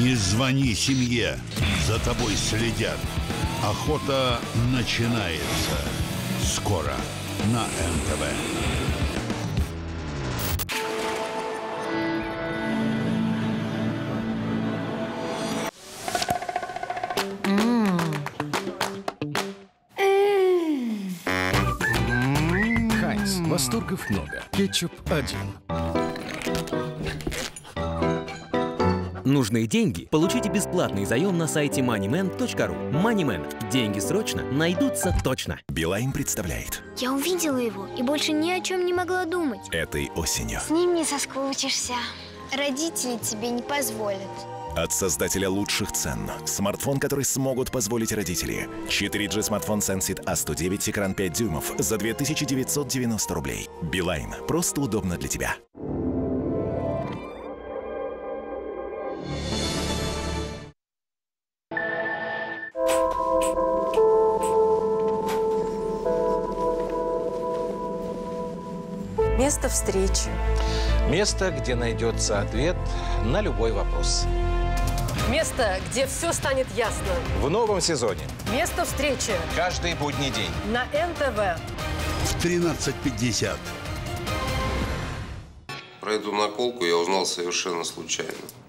Не звони семье, за тобой следят. Охота начинается. Скоро на НТВ. Хайнс. Восторгов много. Кетчуп один. Нужные деньги? Получите бесплатный заем на сайте moneyman.ru. Moneyman. Деньги срочно найдутся точно. Билайн представляет. Я увидела его и больше ни о чем не могла думать. Этой осенью. С ним не соскучишься. Родители тебе не позволят. От создателя лучших цен. Смартфон, который смогут позволить родители. 4G смартфон Sensit A109, экран 5 дюймов за 2990 рублей. Билайн. Просто удобно для тебя. Место встречи. Место, где найдется ответ на любой вопрос. Место, где все станет ясно. В новом сезоне. Место встречи. Каждый будний день. На НТВ. В 13:50. Про эту наколку я узнал совершенно случайно.